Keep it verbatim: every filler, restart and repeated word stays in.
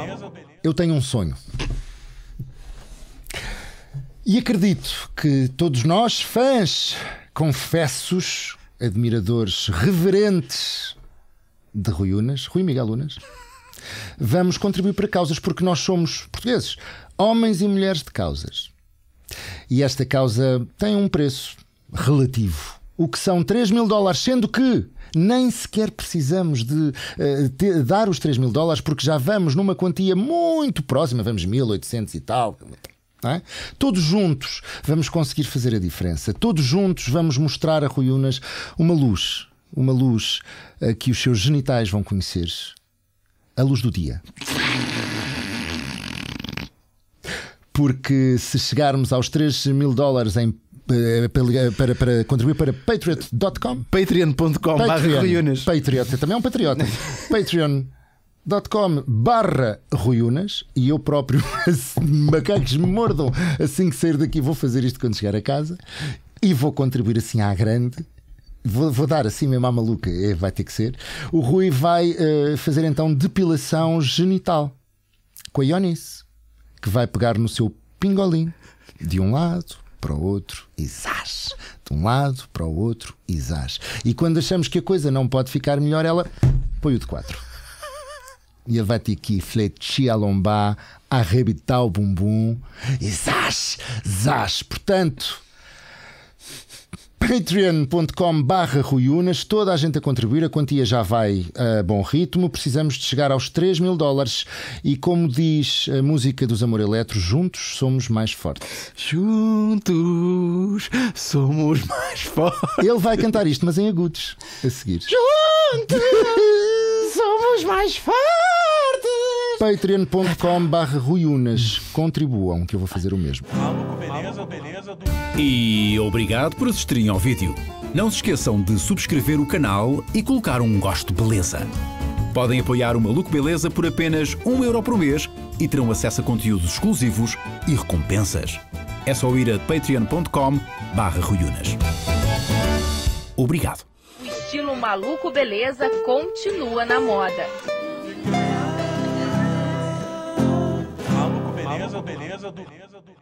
Eu tenho um sonho. E acredito que todos nós, fãs, confessos, admiradores, reverentes de Rui Unas, Rui Miguel Unas, vamos contribuir para causas, porque nós somos portugueses, homens e mulheres de causas. E esta causa tem um preço relativo, o que são três mil dólares, sendo que nem sequer precisamos de uh, ter, dar os três mil dólares, porque já vamos numa quantia muito próxima, vamos mil e oitocentos e tal. Não é? Todos juntos vamos conseguir fazer a diferença. Todos juntos vamos mostrar a Rui Unas uma luz, uma luz uh, que os seus genitais vão conhecer, a luz do dia. Porque se chegarmos aos três mil dólares em Para, para, para contribuir para patreon ponto com, patreon ponto com barra Rui Unas. Patriota, também é um patriota. patreon ponto com barra Rui Unas. E eu próprio, macacos me mordam, assim que sair daqui vou fazer isto quando chegar a casa. E vou contribuir assim à grande. Vou, vou dar assim mesmo à maluca, é, vai ter que ser. O Rui vai uh, fazer então depilação genital com a Ionice, que vai pegar no seu pingolim de um lado para o outro e zás. De um lado para o outro e zás. E quando achamos que a coisa não pode ficar melhor, ela põe o de quatro. E ele vai ter que fletir a lombar, arrebitar o bumbum e zás, zás. Portanto, patreon ponto com barra Rui Unas, toda a gente a contribuir, a quantia já vai a bom ritmo. Precisamos de chegar aos três mil dólares e, como diz a música dos Amor Eletro, juntos somos mais fortes. Juntos somos mais fortes. Ele vai cantar isto, mas em agudos, a seguir. Juntos somos mais fortes. patreon ponto com barra Rui Unas. Contribuam, que eu vou fazer o mesmo. E obrigado por assistirem ao vídeo. Não se esqueçam de subscrever o canal e colocar um gosto beleza. Podem apoiar o Maluco Beleza por apenas um euro por mês e terão acesso a conteúdos exclusivos e recompensas. É só ir a patreon ponto com barra Rui Unas. Obrigado. O estilo Maluco Beleza continua na moda. Maluco Beleza, beleza do...